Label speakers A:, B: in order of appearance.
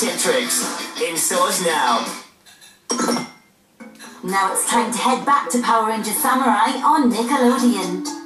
A: Tetrix, in stores now.
B: Now it's time to head back to Power Rangers Samurai on Nickelodeon.